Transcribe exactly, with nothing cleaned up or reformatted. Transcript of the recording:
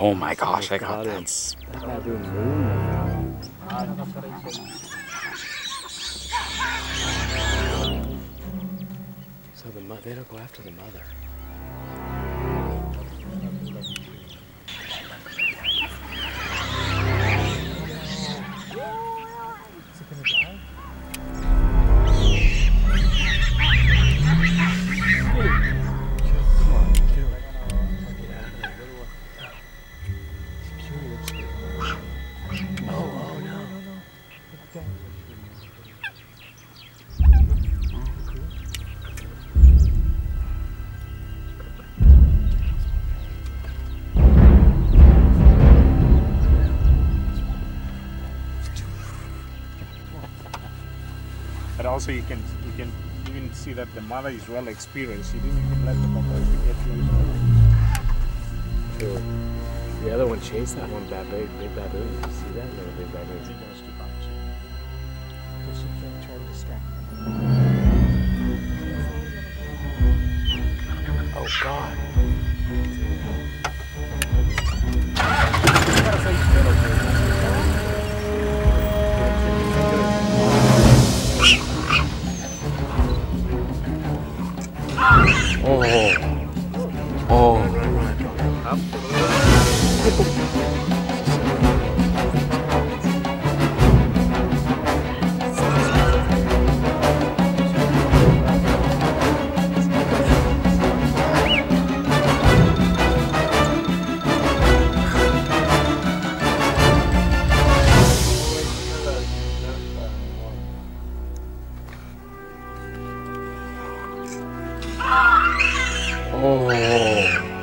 Oh my gosh, I got that. So the mo they don't go after the mother. Is it gonna die? Come on, get away. Get out of there. Oh, oh no, no, no. But also you can you can even see that the mother is well experienced. She didn't even let the baboons to get close. True. The other one chased that one bad big, big baboon. You see that little big baboon? She goes to bunch. Because she can try to distract them. Oh God. Oh. Oh. Oh.